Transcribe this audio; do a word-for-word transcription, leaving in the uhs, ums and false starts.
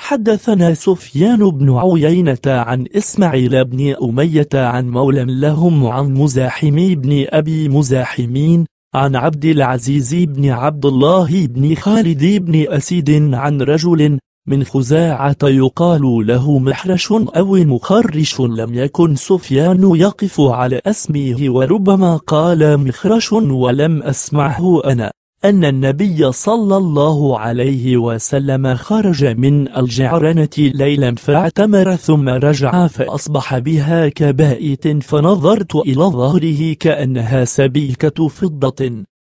حدثنا سفيان بن عيينة عن إسماعيل بن أمية عن مولى لهم عن مزاحم بن أبي مزاحمين عن عبد العزيز بن عبد الله بن خالد بن أسيد عن رجل من خزاعة يقال له محرش أو مخرش. لم يكن سفيان يقف على اسمه، وربما قال مخرش ولم أسمعه أنا، أن النبي صلى الله عليه وسلم خرج من الجعرنة ليلا فاعتمر ثم رجع فأصبح بها كبائت، فنظرت إلى ظهره كأنها سبيكة فضة.